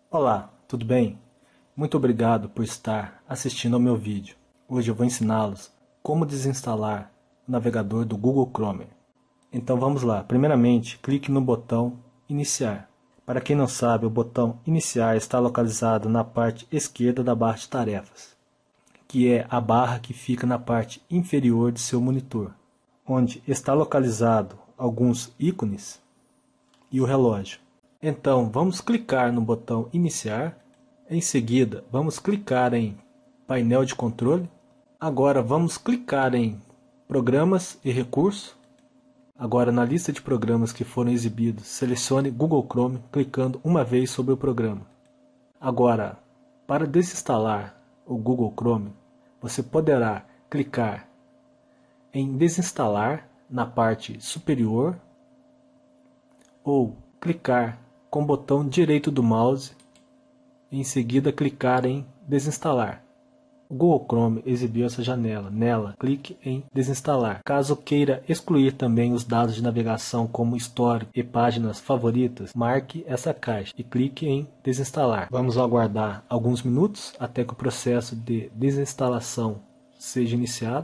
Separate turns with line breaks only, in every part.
Olá, tudo bem? Muito obrigado por estar assistindo ao meu vídeo. Hoje eu vou ensiná-los como desinstalar o navegador do Google Chrome. Então vamos lá. Primeiramente, clique no botão Iniciar. Para quem não sabe, o botão Iniciar está localizado na parte esquerda da barra de tarefas, que é a barra que fica na parte inferior de seu monitor, onde está localizado alguns ícones e o relógio. Então, vamos clicar no botão Iniciar. Em seguida, vamos clicar em Painel de controle. Agora, vamos clicar em Programas e Recursos. Agora, na lista de programas que foram exibidos, selecione Google Chrome, clicando uma vez sobre o programa. Agora, para desinstalar o Google Chrome, você poderá clicar em Desinstalar na parte superior ou clicar com o botão direito do mouse e em seguida clicar em Desinstalar. O Google Chrome exibiu essa janela. Nela, clique em Desinstalar. Caso queira excluir também os dados de navegação como histórico e páginas favoritas, marque essa caixa e clique em Desinstalar. Vamos aguardar alguns minutos até que o processo de desinstalação seja iniciado.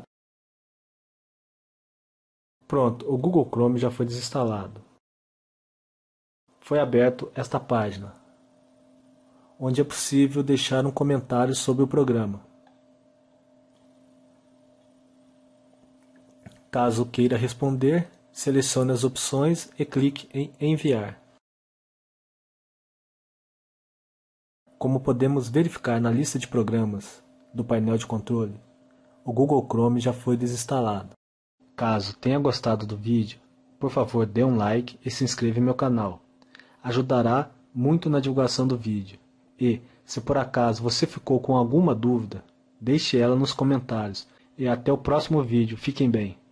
Pronto, o Google Chrome já foi desinstalado. Foi aberto esta página, onde é possível deixar um comentário sobre o programa. Caso queira responder, selecione as opções e clique em Enviar. Como podemos verificar na lista de programas do painel de controle, o Google Chrome já foi desinstalado. Caso tenha gostado do vídeo, por favor dê um like e se inscreva em meu canal. Ajudará muito na divulgação do vídeo. E, se por acaso você ficou com alguma dúvida, deixe ela nos comentários. E até o próximo vídeo. Fiquem bem.